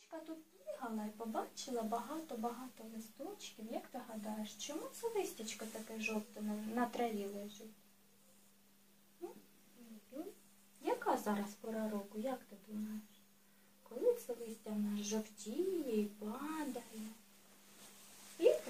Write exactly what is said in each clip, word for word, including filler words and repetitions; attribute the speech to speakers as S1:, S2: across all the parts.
S1: Лисичка тут бігала і побачила багато-багато листочків. Як ти гадаєш, чому це листячко таке жовте на, на траві лежить? Яка зараз пора року, як ти думаєш? Коли це листя в нас жовтіє і падає? Літо?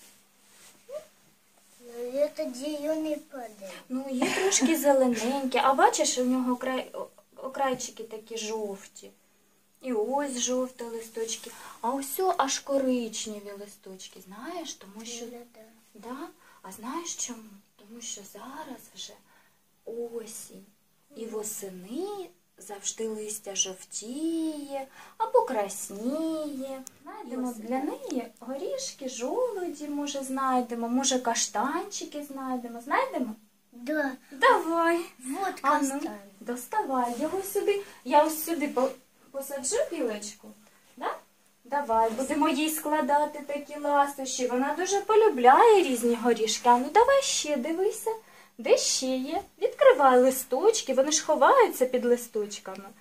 S2: Ну, я тоді його не падає.
S1: Ну, є трошки зелененьке, а бачиш, у нього край, окрайчики такі жовті. І ось жовті листочки, а ось аж коричневі листочки, знаєш, тому що... Да? А знаєш чому? Тому що зараз вже осінь. І восени завжди листя жовтіє або красніє. Знайдемо для неї горішки, жолуді, може, знайдемо, може, каштанчики знайдемо. Знайдемо?
S2: Да.
S1: Давай.
S2: Вот
S1: А ну,
S2: каштан.
S1: доставай його сюди. Я ось сюди посаджу білочку. Да? Давай, будемо їй складати такі ласощі. Вона дуже полюбляє різні горішки. А ну, давай ще, дивися. Де ще є? Відкривай листочки, вони ж ховаються під листочками.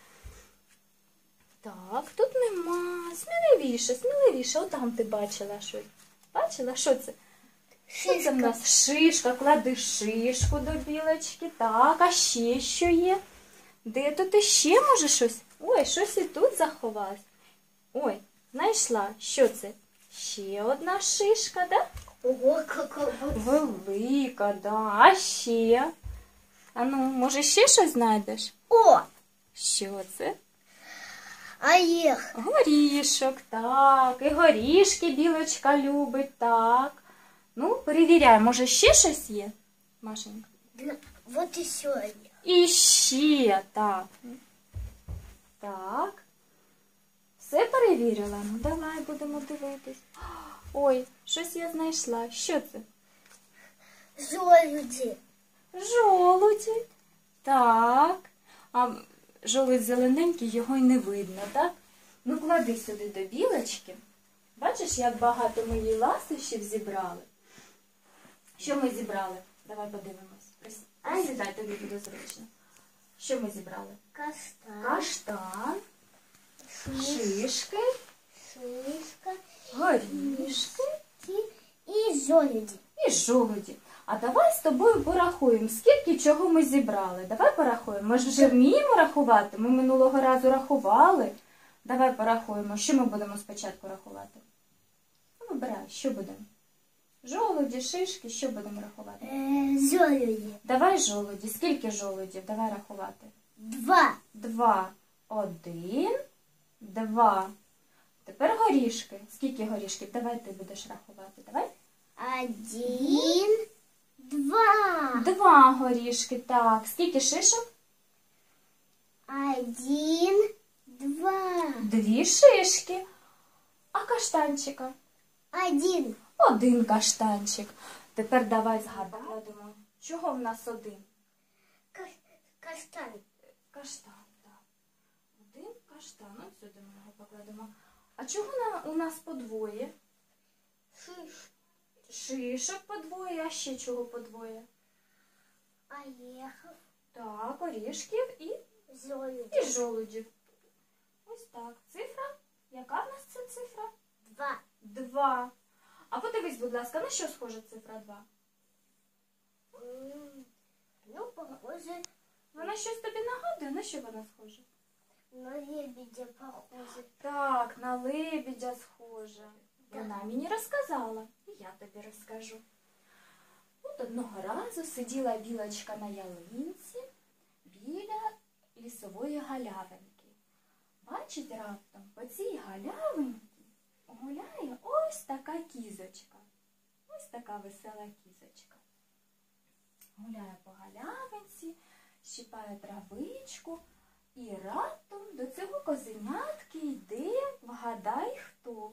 S1: Так, тут нема. Сміливіше, сміливіше. Отам ти бачила щось. Бачила? Що це? Що це в нас? Шишка. Клади шишку до білочки. Так, а ще що є? Де тут іще може щось? Ой, щось і тут заховалось. Ой, знайшла. Що це? Ще одна шишка, так? Да?
S2: Ого, какая
S1: Велика, да. А ще? А ну, може, ще щось знайдеш?
S2: О!
S1: Що це?
S2: Орех.
S1: Горішок, так. І горішки білочка любить, так. Ну, перевіряй, може, ще щось є, Машенька?
S2: Да, вот еще орех.
S1: І ще, так. Так. Все перевірила? Ну, давай будемо дивитись. Ой, щось я знайшла. Що це?
S2: Жолуди.
S1: Жолуді. Так. А жолудь зелененький, його й не видно, так? Ну, клади сюди до білочки. Бачиш, як багато ми їй ласощів зібрали? Що ми зібрали? Давай подивимось. Присідай, тобі буде зручно. Що ми зібрали?
S2: Каштан.
S1: Каштан, шишки,
S2: Шишка.
S1: горішки
S2: І жолуді.
S1: і жолуді. А давай з тобою порахуємо, скільки чого ми зібрали. Давай порахуємо. Ми ж вже вміємо рахувати. Ми минулого разу рахували. Давай порахуємо. Що ми будемо спочатку рахувати? Ну, вибирай, що будемо? Жолуді, шишки, що будемо рахувати?
S2: Е, жолуді.
S1: Давай жолуді. Скільки жолудів? Давай рахувати.
S2: Два.
S1: Два. Один. Два. Тепер горішки. Скільки горішків? Давай ти будеш рахувати. Давай.
S2: Один. Два.
S1: Два горішки. Так. Скільки шишок?
S2: Один. Два.
S1: Дві шишки. А каштанчика?
S2: Один.
S1: Один каштанчик. Тепер давай згадаємо, чого в нас один?
S2: Каш... Каштан.
S1: Каштан, так. Один каштан. Ось сюди ми його покладемо. А чого на, у нас подвоє?
S2: Шиш.
S1: Шишок подвоє, а ще чого подвоє?
S2: Орехов.
S1: Так, орішків і,
S2: Жолуді.
S1: і жолудів. Ось так. Цифра? Яка в нас це цифра?
S2: Два.
S1: Два. А подивись, будь ласка, на що схожа цифра два?
S2: М, Ну, похоже,
S1: Вона щось тобі нагадує? На що вона схожа?
S2: на лебедя похоже.
S1: Так, на лебедя схожа. Вона мені розказала, і я тобі розкажу. От одного разу сиділа білочка на ялинці біля лісової галявинки. Бачить раптом, по цій галявинці гуляє ось така кізочка. Ось така весела кізочка. Гуляє по галявинці, щипає травичку, і раптом до цього козенятки йде, вгадай хто.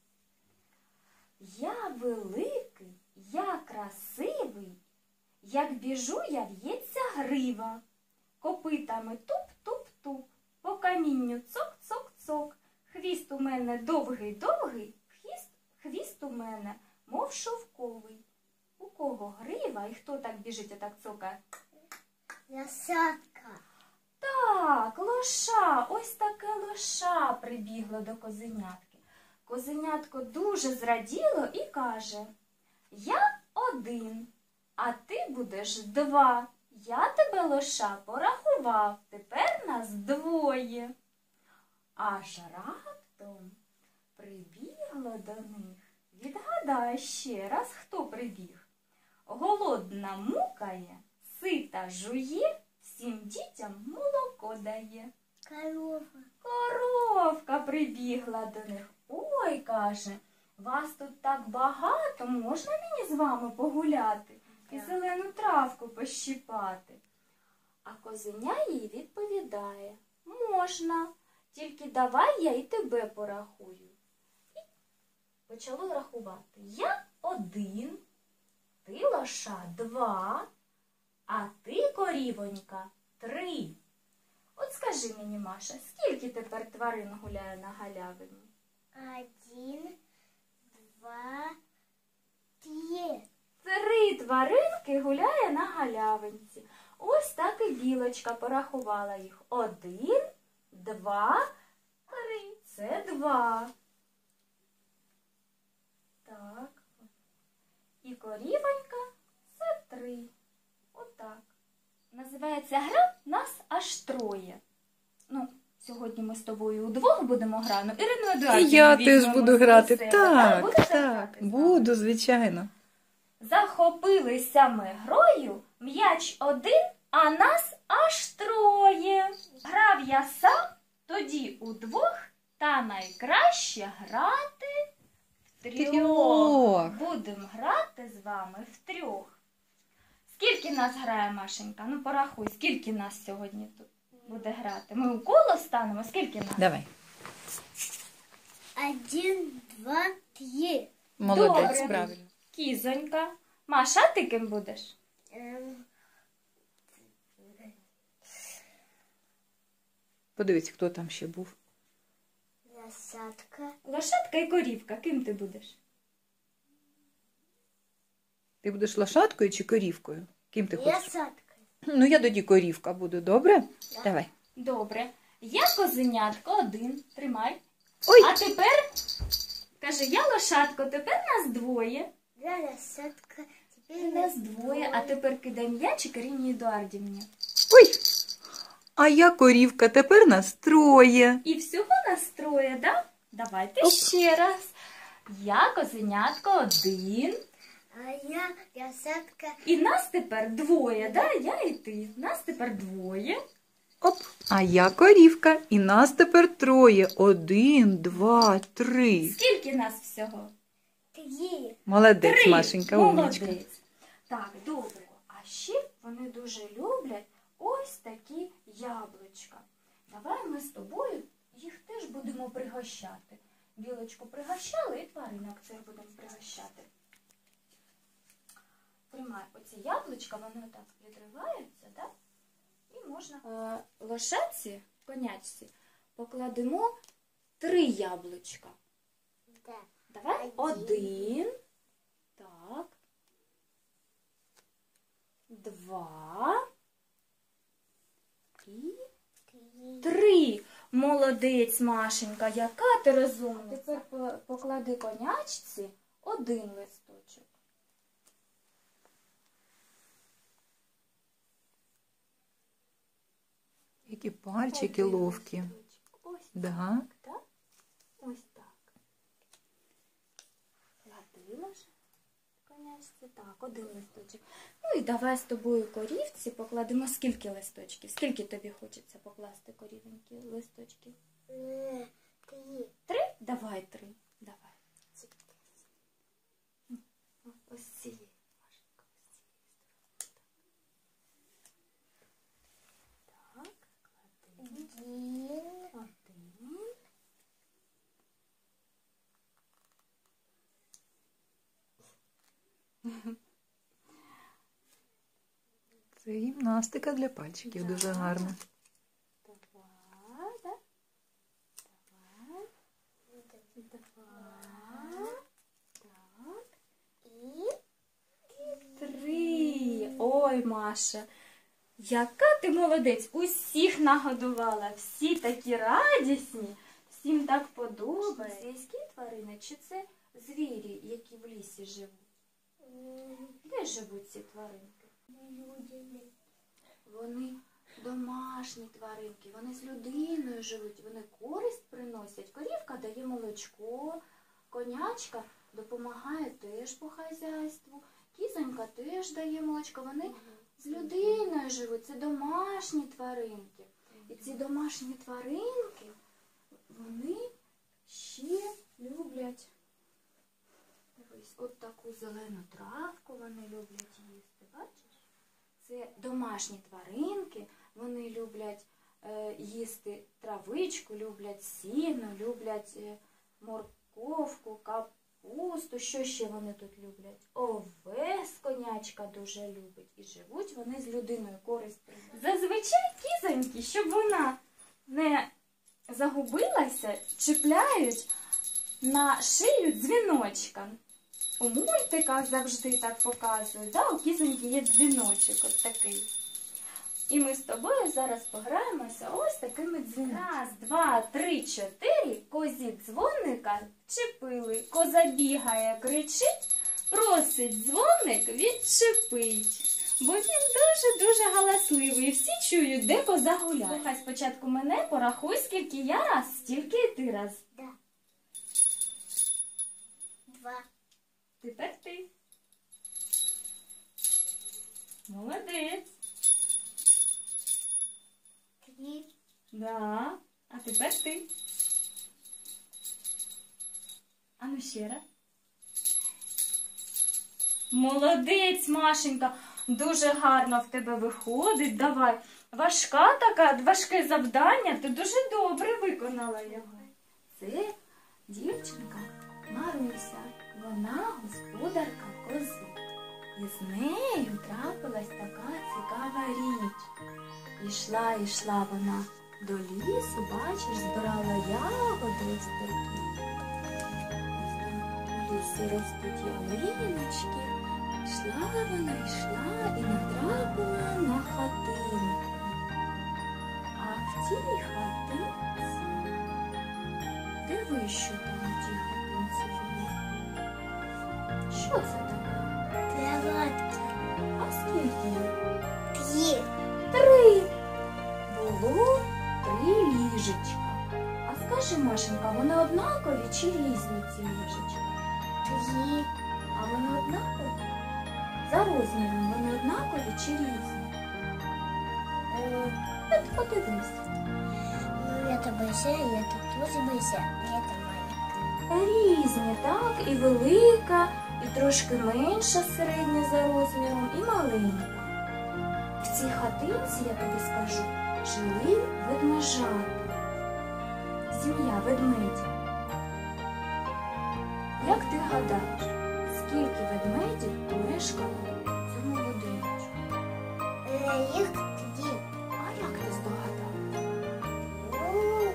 S1: Я великий, я красивий, як біжу, я в'ється грива. Копитами туп-туп-туп, по камінню цок-цок-цок. Хвіст у мене довгий-довгий, хвіст, хвіст у мене, мов шовковий. У кого грива і хто так біжить, отак цокає?
S2: Лошадка.
S1: Так, лошадка. лоша, ось таке лоша прибігло до козенятки. Козенятко дуже зраділо і каже: я один, а ти будеш два. Я тебе, лоша, порахував, тепер нас двоє. Аж раптом прибігло до них. Відгадай ще раз, хто прибіг. Голодна мукає, сита жує, всім дітям молоко дає.
S2: Корова.
S1: Коровка прибігла до них. Ой, каже, вас тут так багато, можна мені з вами погуляти і зелену травку пощипати? А козеня їй відповідає: можна, тільки давай я і тебе порахую. І почало рахувати. Я один, ти, лоша, два, а ти, корівонька, три. От скажи мені, Маша, скільки тепер тварин гуляє на галявині?
S2: Один, два, три.
S1: Три тваринки гуляє на галявинці. Ось так і білочка порахувала їх. Один, два, три. Це два. Так. І корівонька – це три. Отак. Називається гра «Нас аж троє». Ну, сьогодні ми з тобою удвох будемо грати. Ну, Ірину
S3: І
S1: Едуардівну
S3: я теж
S1: візьмемо
S3: буду
S1: до
S3: грати.
S1: себе.
S3: Так,
S1: Будете
S3: так,
S1: грати з нами?
S3: буду, звичайно.
S1: Захопилися ми грою, м'яч один, а нас аж троє. Грав я сам, тоді удвох, та найкраще грати втрьох.
S3: Трьох.
S1: Будемо грати з вами втрьох. Скільки нас грає, Машенька? Ну порахуй, скільки нас сьогодні тут буде грати? Ми у коло станемо, скільки нас?
S3: Давай.
S2: Один, два, три.
S3: Молодець,
S1: Добре.
S3: правильно.
S1: Кізонька. Маша, ти ким будеш?
S2: Эм,
S3: Подивись, хто там ще був.
S2: лошадка.
S1: Лошадка і корівка. Ким ти будеш?
S3: Ти будеш лошадкою чи корівкою? Ким ти хочеш?
S2: Лошадка.
S3: Ну, я тоді корівка буду, добре? Давай.
S1: Добре. Я козенятко один. Тримай.
S3: Ой,
S1: А тепер, каже, я лошадко, тепер нас двоє.
S2: Я лошадка. Теперь
S1: Нас двоє, а тепер кидай м'ячик Ірині Едуардівні.
S3: ой. А я корівка, тепер нас троє.
S1: І всього нас троє, да? Давайте
S3: Оп.
S1: ще раз. Я козенятко один.
S2: А я лошадка.
S1: І нас тепер двоє, да? Я і ти. Нас тепер двоє.
S3: Оп. А я корівка, і нас тепер троє. Один, два, три.
S1: Скільки нас всього?
S2: Три.
S3: Молодець,
S1: Три.
S3: Машенька, умничка.
S1: Молодець. Так, добре. А ще вони дуже люблять ось такі яблучка. Давай ми з тобою їх теж будемо пригощати. Білочку пригощали і тваринок цих будемо пригощати. Тримай оці яблучка, вони отак відриваються, так? І можна е, лошадці, конячці, покладемо три яблучка.
S2: Да.
S1: Давай
S2: Один.
S1: один. Так. Два. І
S2: Три.
S1: три. Молодець, Машенька, яка ти розумна. Тепер по- поклади конячці один листочок.
S3: Які пальчики
S1: Один
S3: ловкі.
S1: листочок. Ось
S3: Да.
S1: так, так? Ось так. Клади лише конячці. Так, один листочок. Ну і давай з тобою корівці покладемо скільки листочків? Скільки тобі хочеться покласти корівеньки листочків?
S2: Э, Три.
S1: Три? Давай три. Давай. Ось цієї. Машенька, ось цієї сторони. Так, клади.
S2: Один.
S1: Один.
S3: Це гімнастика для пальчиків, дуже гарна.
S1: Два, да? Давай. Два. Так.
S2: И
S1: Три. Ой, Маша, Яка ти молодець! Усіх нагодувала, всі такі радісні, всім так подобається. Це сільські тварини чи це звірі, які в лісі живуть? Де живуть ці тваринки? Вони домашні тваринки, вони з людиною живуть, вони користь приносять. Корівка дає молочко, конячка допомагає теж по хазяйству, кізонька теж дає молочко. Вони з людиною живуть, це домашні тваринки. І ці домашні тваринки, вони ще люблять, дивись, от таку зелену травку вони люблять їсти, бачиш? Це домашні тваринки, вони люблять е, їсти травичку, люблять сіно, люблять е, морковку, капусту. Що ще вони тут люблять? Овес конячка дуже любить. І живуть вони з людиною, користь приносять. Зазвичай кізоньки, щоб вона не загубилася, чіпляють на шию дзвіночка. У мультиках завжди так показують, да? У кізоньки є дзвіночок ось такий. І ми з тобою зараз пограємося ось такими дзвіночками. Раз, два, три, чотири, козі дзвоника чепили. Коза бігає, кричить, просить дзвоник відчепить. Бо він дуже-дуже галасливий, і всі чують, де коза гуляє. Слухай спочатку мене, порахуй, скільки я раз, стільки і ти раз.
S2: Да. Два.
S1: Тепер ти. Молодець.
S2: Три.
S1: Да. А тепер ти. А ну ще раз. Молодець, Машенька. Дуже гарно в тебе виходить. Давай. Важка така, важке завдання. Ти дуже добре виконала його. Це дівчинка Маруся. Вона господарка кози. І з нею трапилась така цікава річ. Ішла, ішла вона до лісу, бачиш, збирала ягоди ось такі. Ось там у лісі ростуть ялиночки. Йшла вона, йшла і натрапила на хатинку. А в тій хатинці, диви, що там у тій хатинці було. Що це таке?
S2: Кроватка.
S1: А скільки їх?
S2: Три.
S1: Три. Було три ліжечка. А скажи, Машенька, вони однакові чи різні ці ліжечка?
S2: Три.
S1: А вони однакові? За розміром вони однакові чи різні?
S2: Э,
S1: От подивись.
S2: Ну, это большая, это тоже большая, а это маленькая.
S1: Різні, так? І велика, і трошки менша середня за розміром, і маленька. В цій хатинці, я тобі скажу, жили ведмежата. Сім'я ведмедів. Як ти гадаєш, скільки ведмедів мешкало в цьому будиночку?
S2: Э, их три.
S1: А як ти здогадав?
S2: Ну,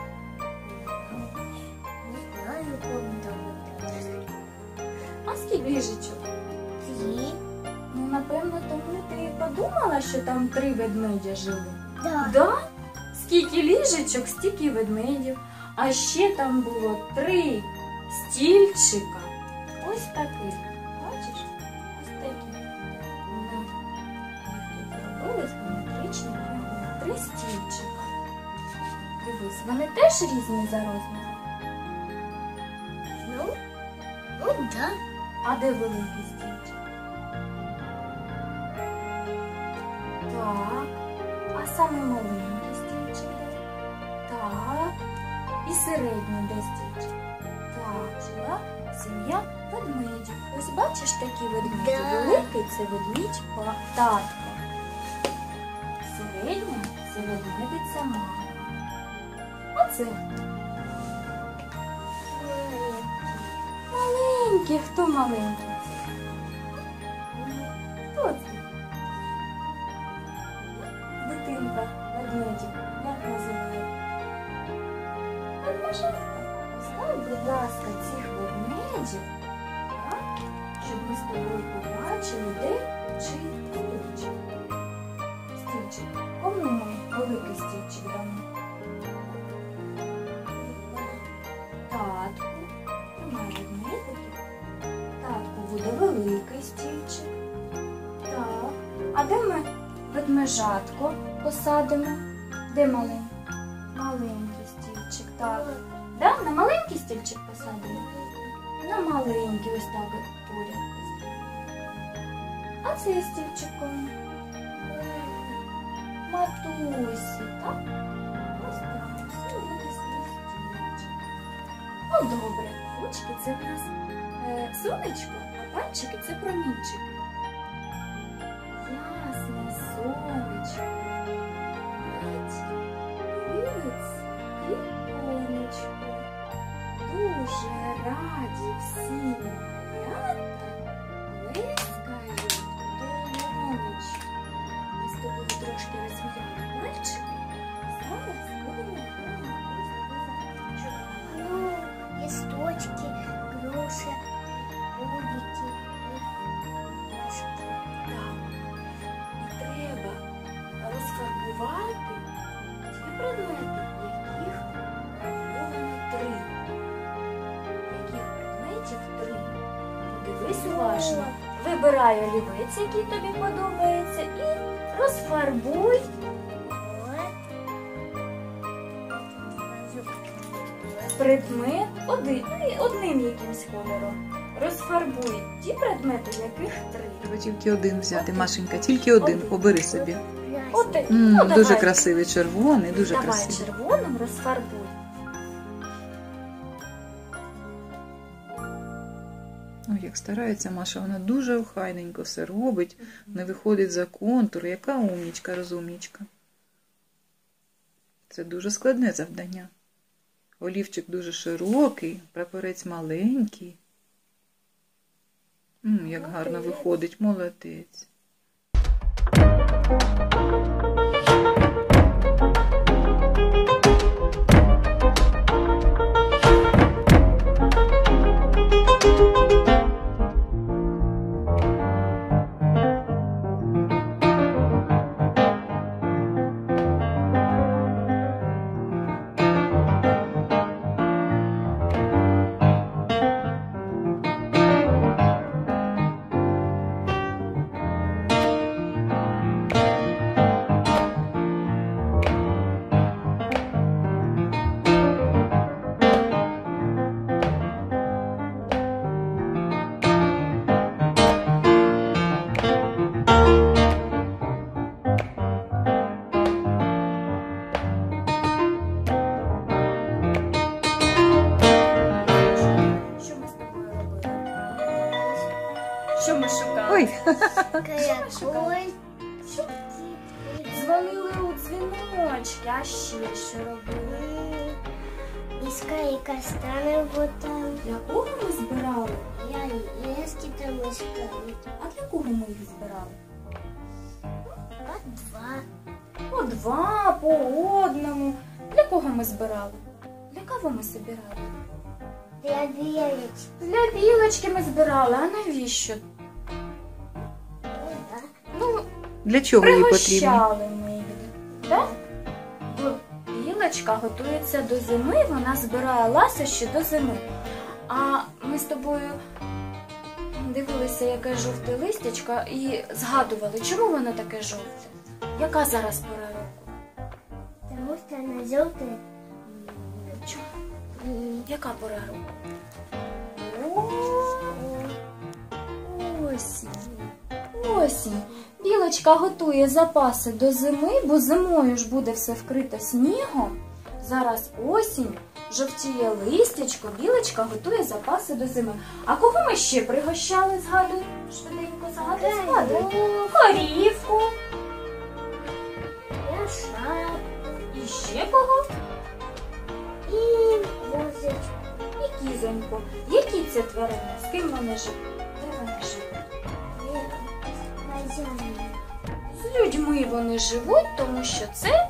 S2: не знаю, помню.
S1: А скільки ліжечок?
S2: Три.
S1: Ну, напевно, тому ти і подумала, що там три ведмедя жили.
S2: Да.
S1: Да? Скільки ліжечок, стільки ведмедів. А ще там було три стільчика. Ось таких. Бачиш? Ось такі. Вони їх тут зробили з геометричних фігур. Три стільчика. Дивись, вони теж різні за розміром.
S2: Ну, ну да.
S1: А де великий стільчик? Так. А саме маленький стільчик де? Так. І середній де стільчик? Так, жила сім'я ведмедів. Ось бачиш такі ведмеді?
S2: Да.
S1: Великий – це ведмідь па- татко. Середня – це ведмедиця мама. А це хто? Маленький. Хто маленький? Хто це? Дитинка ведмедів. Як називає? Ведмежатка. Знай, будь ласка, цих ведмедів, так? Щоб ми з тобою побачили, де чий стільчик. стільчик? Кому ми великий стільчик дамо? Татку. Немає ведмедиків. Татку буде великий стільчик. Так. А де ми ведмежатко посадимо? Де маленький? Маленький стільчик, так. Да? На маленький стільчик посадимо? На маленький, ось так от поряд. А цей стільчик кому? Матусі, так? Ось так, ось буде стільчик. Ну, добре. Ручки це в нас е, сонечко, а пальчики це промінчики. Ясне сонечко. Дивиться віконечко. Дуже раді всі малята плескають долонечки. Ми з тобою трошки розм'яли пальчики. Зараз будемо
S2: Ну, листочки, груши, кубики, пташки.
S1: Так. І треба розфарбувати ті предмети, яких намальовано три. Яких предметів три. Подивись уважно. Вибирай олівець, який тобі подобається, і розфарбуй. Предмет один, одним якимсь кольором. Розфарбуй ті предмети, яких три.
S3: Треба тільки один взяти, Машенька, тільки один. Обери собі.
S1: Один.
S3: М,
S1: Ну,
S3: дуже
S1: давай.
S3: красивий, червоний, дуже
S1: Давай
S3: красивий.
S1: червоним розфарбуй.
S3: Ой, як старається Маша, вона дуже охайненько все робить, не виходить за контур. Яка умнічка, розумнічка. Це дуже складне завдання. Олівчик дуже широкий, прапорець маленький. М, як гарно виходить, молодець.
S1: Що ми з тобою робили? Що ми шукали?
S3: Ой,
S2: Колокольчик.
S1: Дзвонили у дзвіночки, а ще що робили?
S2: Искали каштаны вот там.
S1: Для кого ми збирали?
S2: Я лески там искали.
S1: А для кого ми їх збирали?
S2: Вот два.
S1: По два, по одному. Для кого ми збирали? Для кого ми збирали?
S2: Для белочки.
S1: Для білочки ми збирали, а навіщо?
S2: Ну да.
S1: Ну,
S3: для чого їй потрібно?
S1: пригощали ми їх. Так? Бо білочка готується до зими, вона збирає ласощі до зими. А ми з тобою дивилися, яке жовте листячко, і згадували, чому воно таке жовте? Яка зараз пора року?
S2: Потому что она желтая.
S1: Чому? Яка пора року? Осінь. Осінь. Білочка готує запаси до зими, бо зимою ж буде все вкрите снігом. Зараз осінь, жовтіє листячко, білочка готує запаси до зими. А кого ми ще пригощали, згадуй? Швиденько згадуй, згадуй. Корівку.
S2: Я шар.
S1: І ще кого?
S2: И козочку.
S1: І кізоньку. Які це тварини? З ким вони живуть? Де вони живуть? З людьми вони живуть, тому що це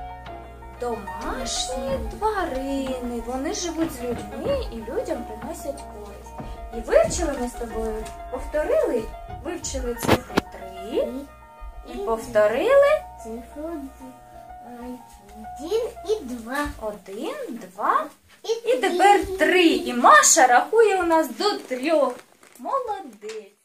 S1: домашні тварини. Вони живуть з людьми і людям приносять користь. І вивчили ми з тобою, повторили, вивчили цифру три і повторили
S2: цифру один і два.
S1: Один, два.
S2: І,
S1: І тепер три. І Маша рахує у нас до трьох. Молодець.